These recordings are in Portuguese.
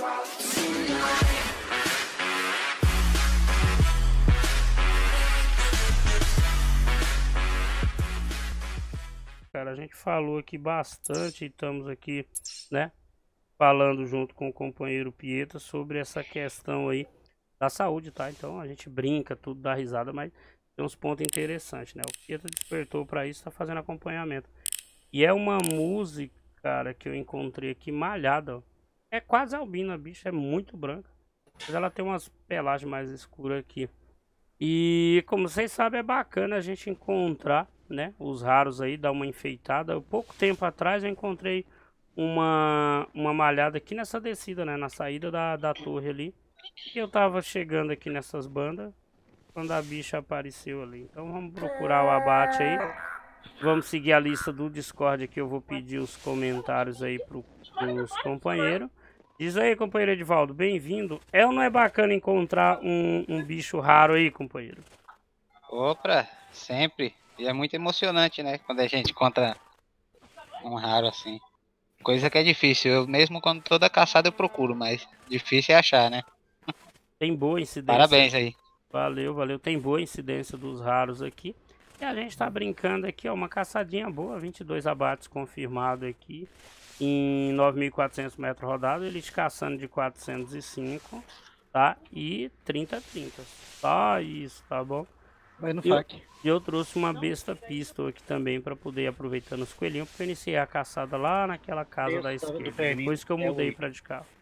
Cara, a gente falou aqui bastante e estamos aqui, né, falando junto com o companheiro Pieta sobre essa questão aí da saúde, tá? Então a gente brinca, tudo dá risada, mas tem uns pontos interessantes, né? O Pieta despertou para isso, tá fazendo acompanhamento. E é uma música, cara, que eu encontrei aqui malhada, ó. É quase albina, a bicha é muito branca, mas ela tem umas pelagens mais escuras aqui. E como vocês sabem, é bacana a gente encontrar, né, os raros aí, dar uma enfeitada. Pouco tempo atrás eu encontrei uma malhada aqui nessa descida, né, na saída da torre ali. E eu tava chegando aqui nessas bandas quando a bicha apareceu ali. Então vamos procurar o abate aí. Vamos seguir a lista do Discord aqui. Eu vou pedir os comentários aí pros companheiros. Diz aí, companheiro Edivaldo, bem-vindo. É ou não é bacana encontrar um bicho raro aí, companheiro? Opa, sempre. E é muito emocionante, né? Quando a gente encontra um raro assim. Coisa que é difícil. Eu mesmo quando toda caçada eu procuro, mas difícil é achar, né? Tem boa incidência. Parabéns aí. Valeu, valeu. Tem boa incidência dos raros aqui. E a gente tá brincando aqui, ó, uma caçadinha boa. 22 abates confirmado aqui. Em 9.400 metros rodados, eles caçando de 405, tá? E 30-30. Só isso, tá bom? Vai no fac. E eu trouxe uma besta pistol aqui também para poder aproveitar os coelhinhos, porque eu iniciei a caçada lá naquela casa da esquerda, depois que eu mudei para de cá.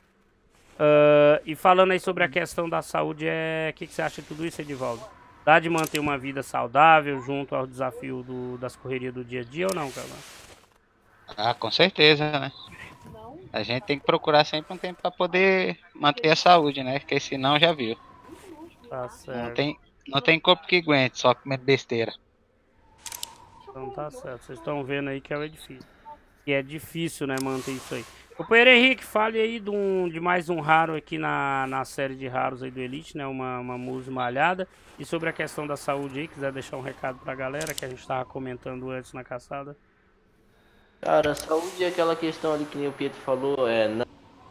E falando aí sobre a questão da saúde, o que você acha de tudo isso, Edivaldo? Dá de manter uma vida saudável junto ao desafio das correrias do dia a dia ou não, cara? Ah, com certeza, né? A gente tem que procurar sempre um tempo para poder manter a saúde, né? Porque senão já viu. Tá certo. Não tem corpo que aguente, só comer besteira. Então tá certo. Vocês estão vendo aí que é difícil. Que é difícil, né, manter isso aí. Companheiro Henrique, fale aí de mais um raro aqui na série de raros aí do Elite, né? Uma musa malhada. E sobre a questão da saúde aí, quiser deixar um recado pra galera que a gente tava comentando antes na caçada. Cara, a saúde é aquela questão ali que nem o Pietro falou, não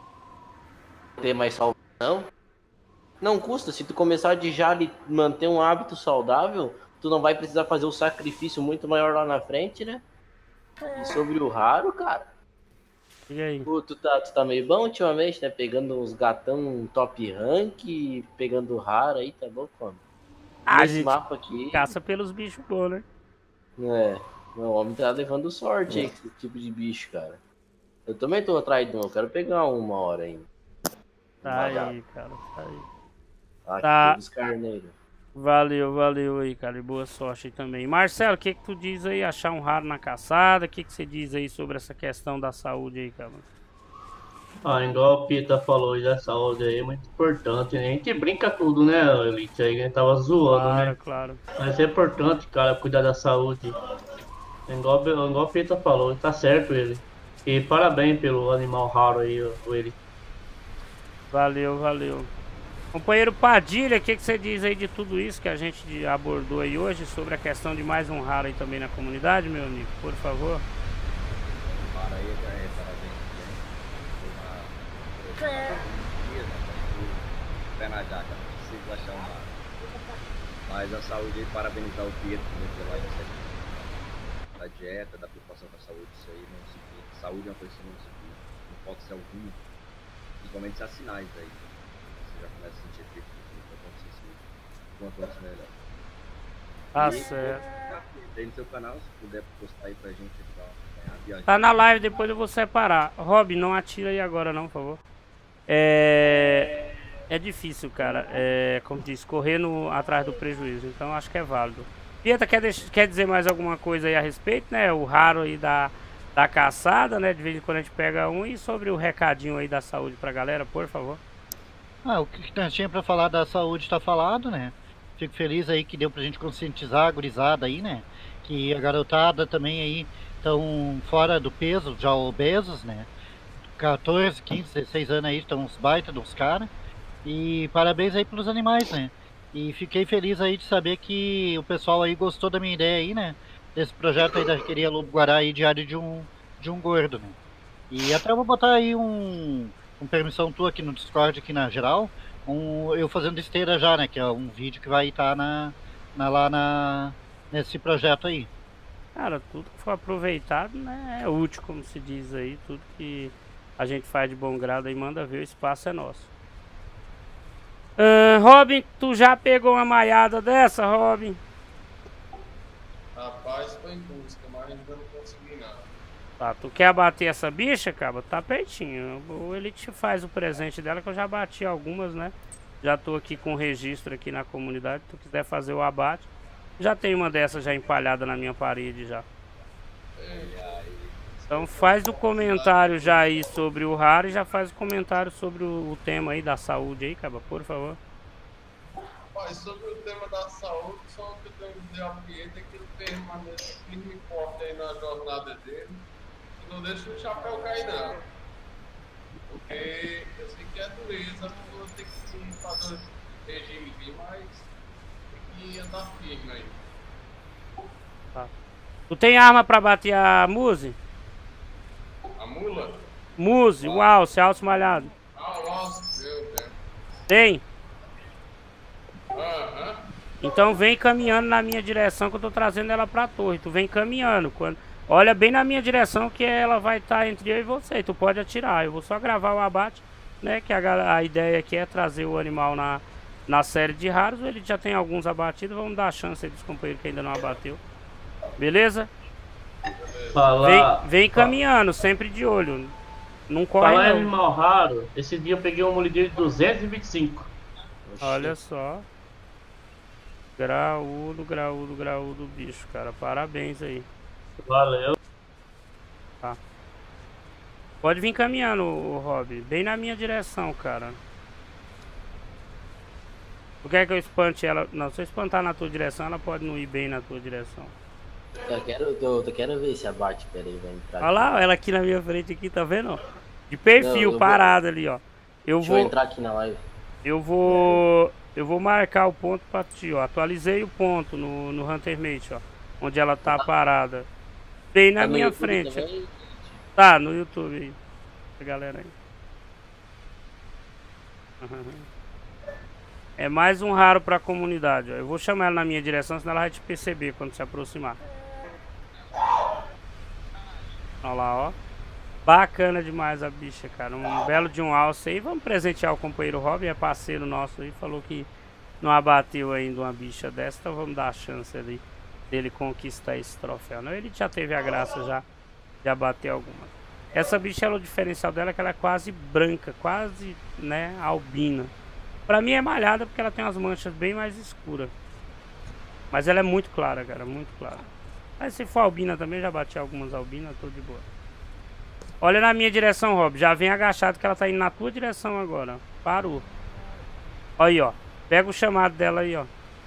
ter mais salvação. Não custa, se tu começar de já manter um hábito saudável, tu não vai precisar fazer o sacrifício muito maior lá na frente, né? E sobre o raro, cara. E aí? Pô, tu tá meio bom ultimamente, né? Pegando uns gatão top rank, pegando raro aí, tá louco, mano? Nesse mapa aqui. Caça pelos bichos bons, né? O homem tá levando sorte aí com esse tipo de bicho, cara. Eu também tô atrás de um, eu quero pegar uma hora ainda. Tá aí, cara, tá aí. Tá. Dos carneiros. Valeu aí, cara, e boa sorte aí também. Marcelo, o que tu diz aí, achar um raro na caçada? O que você diz aí sobre essa questão da saúde aí, cara? Igual o Pita falou aí, da saúde aí é muito importante, né? A gente brinca tudo, né, Elite? Aí a gente tava zoando, né? Claro. Mas é importante, cara, cuidar da saúde. Igual o Pita falou, tá certo ele. E parabéns pelo animal raro aí, ele. Valeu. Companheiro Padilha, o que você diz aí de tudo isso que a gente abordou aí hoje, sobre a questão de mais um raro aí também na comunidade, meu amigo, por favor? Para aí, parabéns. Pé na jaca, não consigo achar um raro. Mas a saúde aí, parabenizar o Pietro pela da dieta, da preocupação com a saúde, isso aí não se vê. Saúde é uma coisa que não se vê, não pode ser alguma, principalmente se há sinais aí. Você já começa a sentir efeito do que quanto antes melhor. Tá certo. Tem no seu canal, se puder postar aí pra gente pra viagem. Tá na live, depois eu vou separar. Rob, não atira aí agora não, por favor. É difícil, cara. Como diz, correr atrás do prejuízo. Então acho que é válido. Pieta, quer dizer mais alguma coisa aí a respeito, né? O raro aí da caçada, né? De vez em quando a gente pega um. E sobre o recadinho aí da saúde pra galera, por favor. O que nós tinha pra falar da saúde tá falado, né? Fico feliz aí que deu pra gente conscientizar a gurizada aí, né? Que a garotada também aí estão fora do peso, já obesos, né? 14, 15, 16 anos aí, estão uns baita dos caras. E parabéns aí pelos animais, né? E fiquei feliz aí de saber que o pessoal aí gostou da minha ideia aí, né? Desse projeto aí da Queria Lobo Guará aí, diário de um gordo, né? E até eu vou botar aí um com permissão tua aqui no Discord, aqui na geral, eu fazendo esteira já, né? Que é um vídeo que vai estar nesse projeto aí. Cara, tudo que for aproveitado, né, é útil, como se diz aí. Tudo que a gente faz de bom grado aí, manda ver, o espaço é nosso. Robin, tu já pegou uma maiada dessa, Robin? Rapaz, foi em busca, mas ainda não consegui não. Tá, tu quer abater essa bicha, cara? Tá pertinho. Ou ele te faz o presente dela, que eu já bati algumas, né? Já tô aqui com o registro aqui na comunidade. Se tu quiser fazer o abate, já tem uma dessas já empalhada na minha parede já. Então faz o comentário já aí sobre o raro e já faz o comentário sobre o tema aí da saúde aí, cara, por favor. Rapaz, sobre o tema da saúde, só o que eu tenho que dizer a Pieta é que ele permanece firme e forte aí na jornada dele. E não deixa o chapéu cair não. Porque eu sei que é dureza, não vou ter que fazer um regime aqui, mas tem que andar firme aí. Tá. Tu tem arma pra bater a Muse? A mula? Muse, o alce, alce malhado. Ah, o alce, eu tenho. Tem? Aham. Então vem caminhando na minha direção que eu tô trazendo ela pra torre. Tu vem caminhando. Olha bem na minha direção que ela vai estar entre eu e você. Tu pode atirar. Eu vou só gravar o abate, né? Que a ideia aqui é trazer o animal na série de raros. Ele já tem alguns abatidos. Vamos dar a chance aí dos companheiros que ainda não abateu. Beleza? Vem caminhando, sempre de olho. Não corre Falar em não. animal raro, esse dia eu peguei um molideiro de 225. Olha só. Graúdo, graúdo, graúdo, bicho, cara. Parabéns aí. Valeu. Tá. Pode vir caminhando, Rob. Bem na minha direção, cara. Tu quer que eu espante ela? Não, se eu espantar na tua direção, ela pode não ir bem na tua direção. Eu quero ver esse abate, peraí, vai entrar. Olha lá, ela aqui na minha frente aqui, tá vendo? Ó? De perfil, parada ali, ó. Deixa eu entrar aqui na live. Eu vou marcar o ponto pra ti, ó. Atualizei o ponto no Huntermate, ó. Onde ela tá parada. Bem na minha frente. Também? Tá, no YouTube aí. A galera aí. É mais um raro pra comunidade, ó. Eu vou chamar ela na minha direção, senão ela vai te perceber quando se aproximar. Olha lá, ó. Bacana demais a bicha, cara. Um belo de um alce aí. Vamos presentear o companheiro Robin, é parceiro nosso aí. Falou que não abateu ainda uma bicha dessa, então vamos dar a chance ali dele conquistar esse troféu. Não, ele já teve a graça já de abater alguma. Essa bicha, o diferencial dela é que ela é quase branca, quase, né, albina. Pra mim é malhada porque ela tem umas manchas bem mais escuras. Mas ela é muito clara, cara, muito clara. Mas se for albina também, já bati algumas albinas, tô de boa. Olha na minha direção, Rob. Já vem agachado que ela tá indo na tua direção agora. Parou. Olha aí, ó. Pega o chamado dela aí, ó.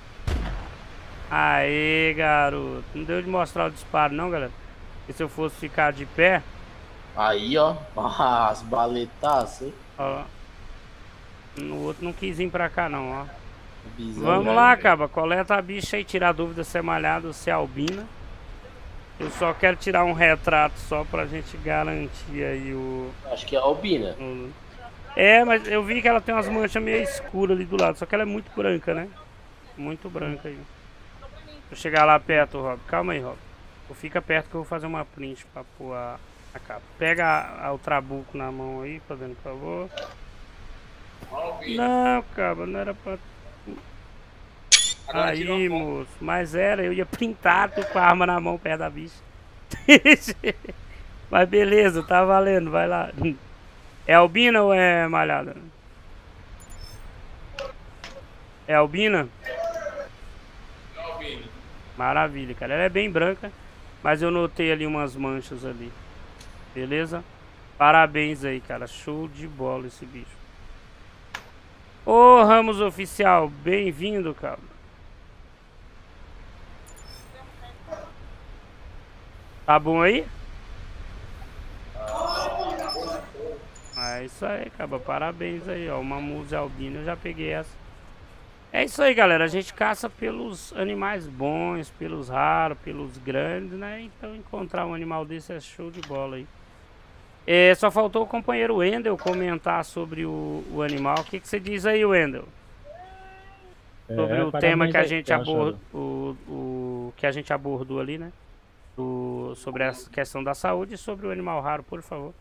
Aê, garoto. Não deu de mostrar o disparo não, galera. Porque se eu fosse ficar de pé... Aí, ó. As baletaças, hein? Ó. No outro não quis vir pra cá não, ó. Bisão, vamos lá, caba. Coleta a bicha aí. Tirar a dúvida se é malhada ou se é albina. Eu só quero tirar um retrato só pra gente garantir aí o... Acho que é albina. É, mas eu vi que ela tem umas manchas meio escuras ali do lado. Só que ela é muito branca, né? Muito branca aí. Vou chegar lá perto, Rob. Calma aí, Rob. Fica perto que eu vou fazer uma print pra pôr a capa. Pega o trabuco na mão aí, fazendo por favor. Não, cara, não era pra... Aí, moço, mas era, eu ia printar tu com a arma na mão perto da bicha. Mas beleza, tá valendo, vai lá. É albina ou é malhada? É albina? É albina. Maravilha, cara, ela é bem branca, mas eu notei ali umas manchas ali. Beleza? Parabéns aí, cara, show de bola esse bicho. Ô, Ramos Oficial, bem-vindo, cara. Tá bom aí? É isso aí, cara. Parabéns aí, ó. Uma Muse albina, eu já peguei essa. É isso aí, galera. A gente caça pelos animais bons, pelos raros, pelos grandes, né? Então encontrar um animal desse é show de bola aí. Só faltou o companheiro Wendel comentar sobre o animal. O que você diz aí, Wendel? Sobre o tema que a gente abordou, que a gente abordou ali, né? Sobre a questão da saúde e sobre o animal raro, por favor.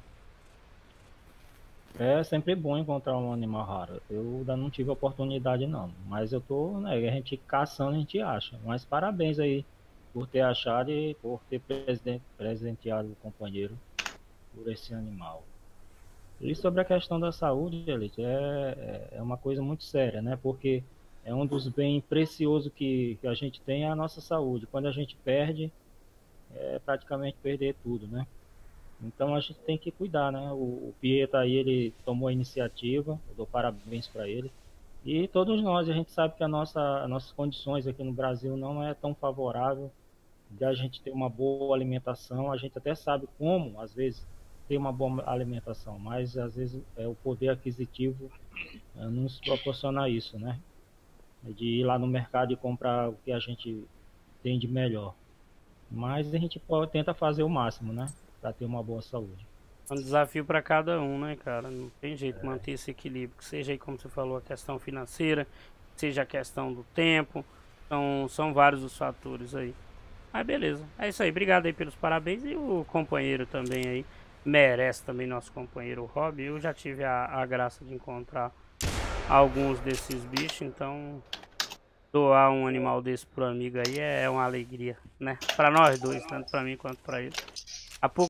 É sempre bom encontrar um animal raro. Eu ainda não tive oportunidade não, mas eu tô, né, a gente caçando, a gente acha. Mas parabéns aí por ter achado e por ter presenteado o companheiro por esse animal. E sobre a questão da saúde, Elite, é uma coisa muito séria, né? Porque é um dos bens preciosos que a gente tem, é a nossa saúde. Quando a gente perde, é praticamente perder tudo, né? Então a gente tem que cuidar, né? O Pieta aí, ele tomou a iniciativa, eu dou parabéns para ele. E todos nós, a gente sabe que as nossas condições aqui no Brasil não é tão favorável de a gente ter uma boa alimentação. A gente até sabe como, às vezes, ter uma boa alimentação, mas às vezes o poder aquisitivo não nos proporciona isso, né? De ir lá no mercado e comprar o que a gente tem de melhor. Mas a gente tenta fazer o máximo, né? Para ter uma boa saúde. É um desafio para cada um, né, cara? Não tem jeito manter esse equilíbrio. Que seja aí, como você falou, a questão financeira, seja a questão do tempo. São vários os fatores aí. Mas beleza. É isso aí. Obrigado aí pelos parabéns. E o companheiro também aí. Merece também, nosso companheiro Rob. Eu já tive a graça de encontrar alguns desses bichos. Então, doar um animal desse pro amigo aí é uma alegria, né? Para nós dois, tanto para mim quanto para ele. Há pouco